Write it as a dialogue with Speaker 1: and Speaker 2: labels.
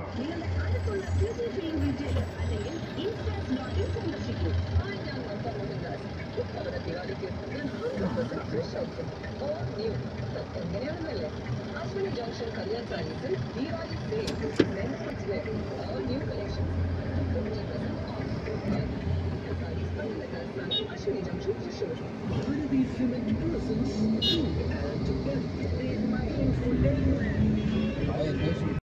Speaker 1: നിങ്ങളുടെ അടുത്തുള്ള city chain retailer അല്ലെങ്കിൽ ഇൻസ്റ്റാസ്.in സന്ദർശിക്കൂ. ഞാൻ മമത മോഹൻദാസ്. ഇത്തവണ ദിവാലിക്ക് ഞാൻ 100% ഫ്രഷ് ആയിരിക്കും. All new. എങ്ങനെയാണെന്നല്ലേ? അശ്വിനി ജംഗ്ഷൻ കല്യാൺ സാരീസിൽ Diwali sale. Men's wear all new collections 50% off. Sarees Ashwini junction Thrissur. Bharati Cement persons 2 and 10.